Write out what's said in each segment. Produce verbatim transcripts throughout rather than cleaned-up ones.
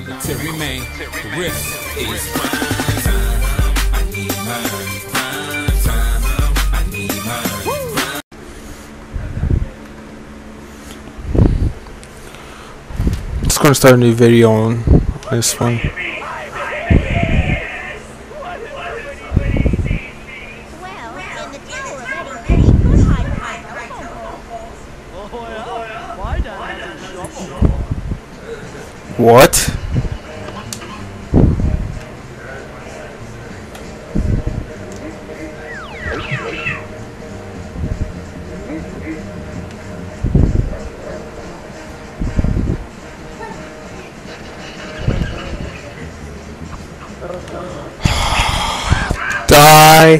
military man. The risk is prime time. I need mine. Prime time. I need mine. Just gonna start a new video on this one. What? Die.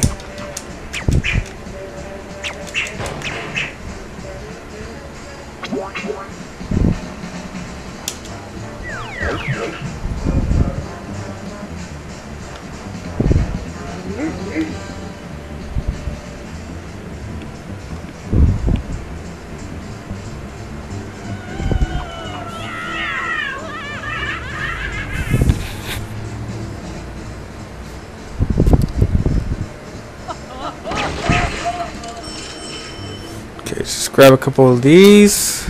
Okay, just grab a couple of these.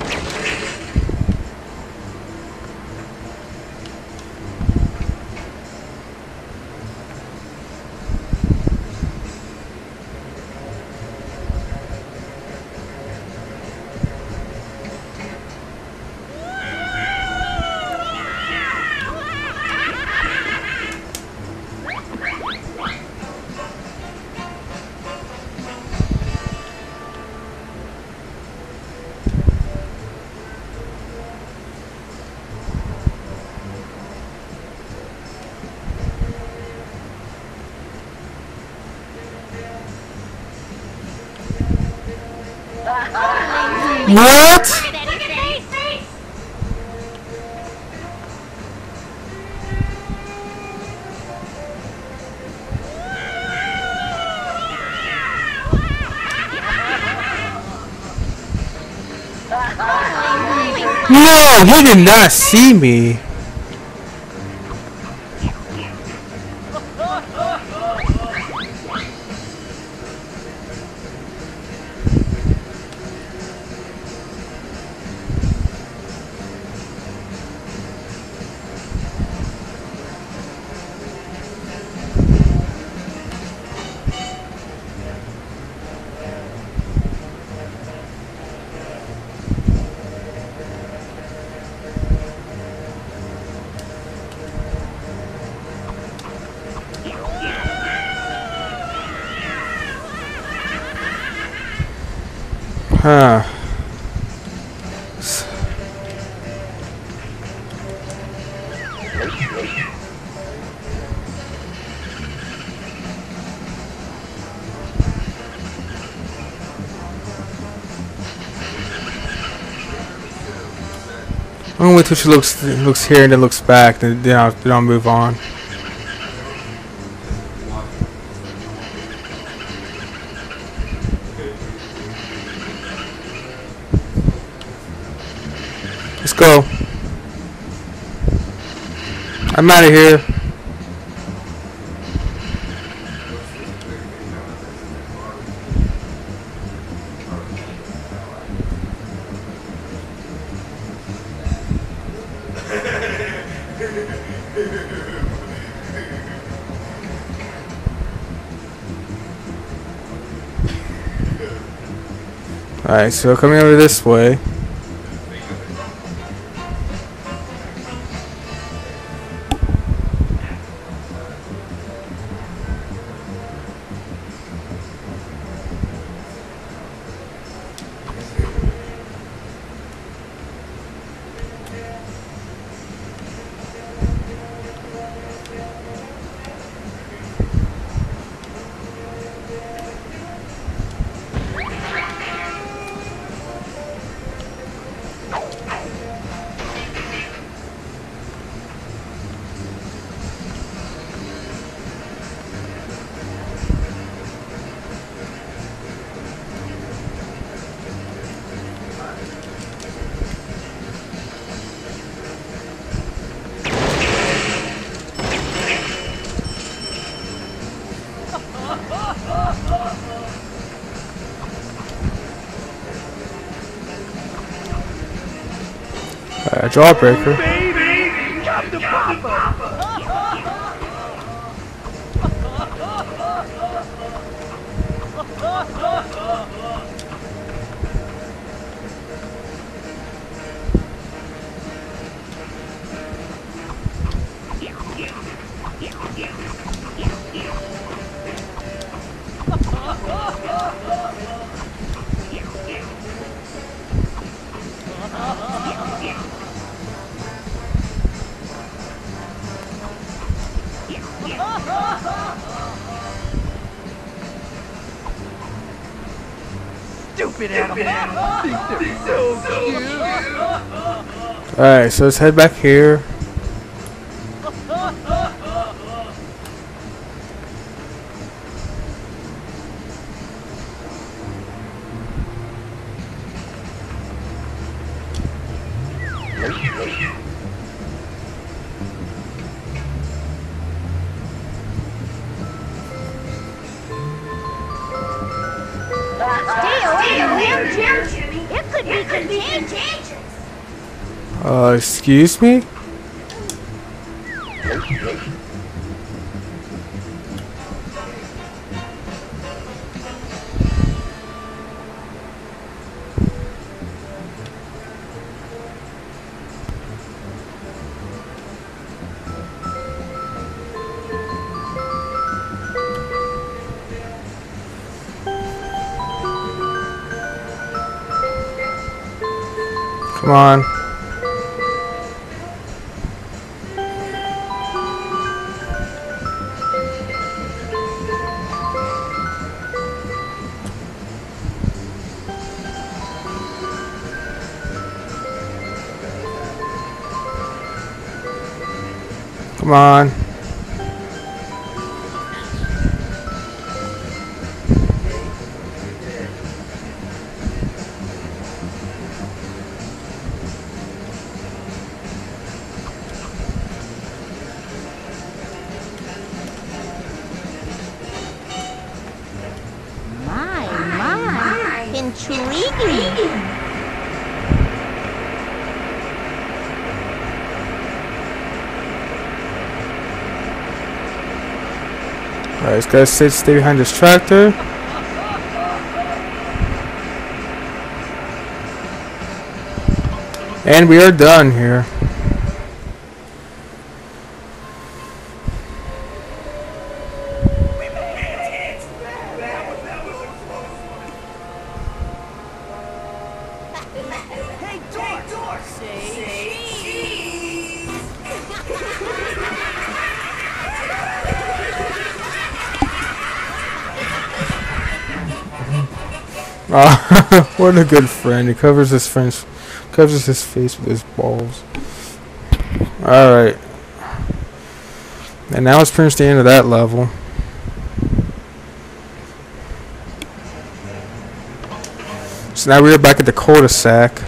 What? No, he did not see me. Huh. I'm gonna wait till she looks looks here and then looks back, then then I'll, then I'll move on. Let's go. I'm out of here. Alright, so coming over this way. Got a jawbreaker. Baby, come to Papa. Stupid animals think they're so cute. Alright, so let's head back here. Stay away from him, Jimmy. It could be contagious. Uh, excuse me? Come on. Come on. My, my, intriguing. Alright, this guy sits stay behind this tractor. And we are done here. Hey, Dork, Dork, say cheese. Oh, what a good friend. He covers his friend's covers his face with his balls. Alright. And now it's pretty much the end of that level. So now we're back at the cul-de-sac.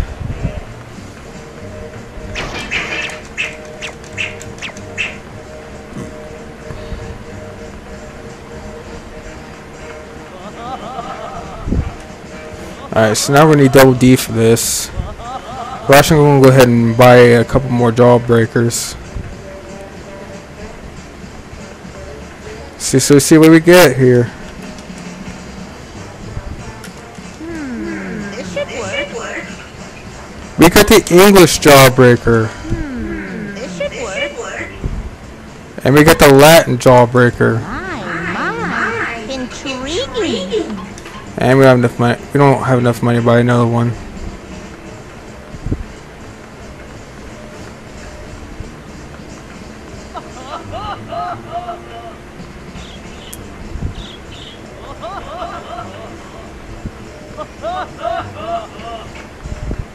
Alright, so now we need double D for this. We're actually going to go ahead and buy a couple more jawbreakers. See, so see what we get here. Hmm, this should work. We got the English jawbreaker. Hmm, this should work. And we got the Latin jawbreaker. My, my, intriguing. And we don't have enough money. We don't have enough money to buy another one.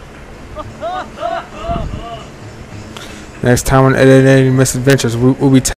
Next time on Eddy Misadventures, we, we'll be.